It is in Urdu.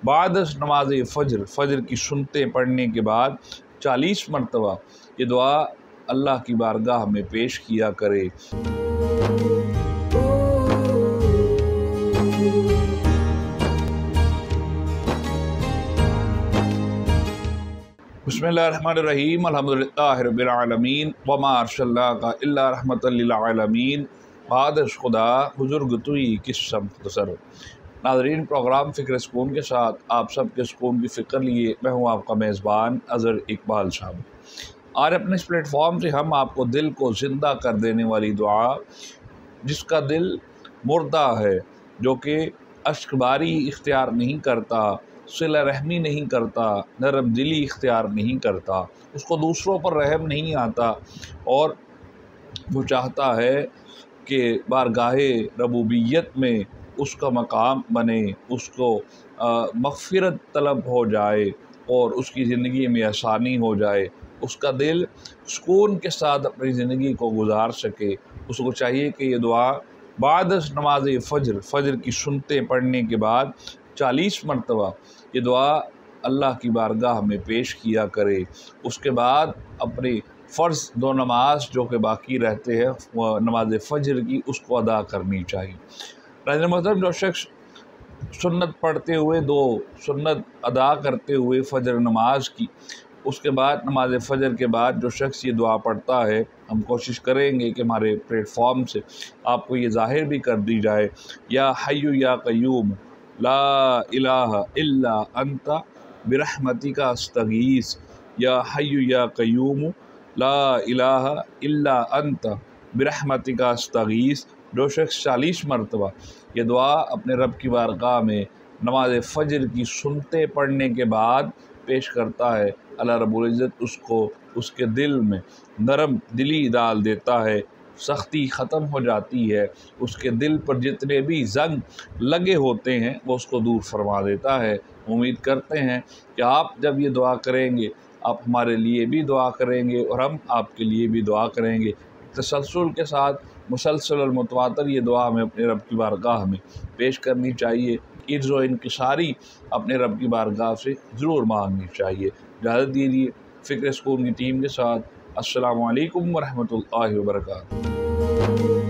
بعد نماز فجر، فجر کی سنتیں پڑھنے کے بعد 40 مرتبہ یہ دعا اللہ کی بارگاہ میں پیش کیا کرے۔ بسم اللہ الرحمن الرحیم، الحمدللہ رب العالمین، وما ارسلناک الا رحمۃ للعالمین، بعدش خدا بزرگ توئی کس سمت سر۔ ناظرین، پروگرام فکر سکون کے ساتھ آپ سب کے سکون کی فکر لیے میں ہوں آپ کا میزبان اظہر اقبال صاحب۔ آج اپنے اس پلیٹ فارم سے ہم آپ کو دل کو زندہ کر دینے والی دعا، جس کا دل مردہ ہے، جو کہ اشک باری اختیار نہیں کرتا، صلہ رحمی نہیں کرتا، نرم دلی اختیار نہیں کرتا، اس کو دوسروں پر رحم نہیں آتا، اور وہ چاہتا ہے کہ بارگاہ ربوبیت میں اس کا مقام بنے، اس کو مغفرت طلب ہو جائے اور اس کی زندگی میں آسانی ہو جائے، اس کا دل سکون کے ساتھ اپنی زندگی کو گزار سکے۔ اس کو چاہیے کہ یہ دعا بعد نماز فجر، فجر کی سنتیں پڑھنے کے بعد 40 مرتبہ یہ دعا اللہ کی بارگاہ میں پیش کیا کرے۔ اس کے بعد اپنی فرض 2 نماز جو کہ باقی رہتے ہیں نماز فجر کی، اس کو ادا کرنی چاہیے۔ ناظرین محترم، جو شخص سنت پڑھتے ہوئے 2 سنت ادا کرتے ہوئے فجر نماز کی، اس کے بعد نماز فجر کے بعد جو شخص یہ دعا پڑھتا ہے، ہم کوشش کریں گے کہ ہمارے پلیٹ فارم سے آپ کو یہ ظاہر بھی کر دی جائے، یا حی یا قیوم لا الہ الا انت برحمتک استغیث، یا حی یا قیوم لا الہ الا انت برحمتک استغیث۔ جو شخص 40 مرتبہ یہ دعا اپنے رب کی بارگاہ میں نماز فجر کی سنتیں پڑھنے کے بعد پیش کرتا ہے، اللہ رب العزت اس کو اس کے دل میں نرم دلی ڈال دیتا ہے، سختی ختم ہو جاتی ہے، اس کے دل پر جتنے بھی زنگ لگے ہوتے ہیں وہ اس کو دور فرما دیتا ہے۔ امید کرتے ہیں کہ آپ جب یہ دعا کریں گے، آپ ہمارے لیے بھی دعا کریں گے اور ہم آپ کے لیے بھی دعا کریں گے۔ تسلسل کے ساتھ مسلسل اور متواتر یہ دعا ہمیں اپنے رب کی بارگاہ میں پیش کرنی چاہیے، عجز و انکساری اپنے رب کی بارگاہ سے ضرور مانگنی چاہیے۔ اجازت دیجیے فکر سکون کی ٹیم کے ساتھ، السلام علیکم ورحمۃ اللہ وبرکاتہ۔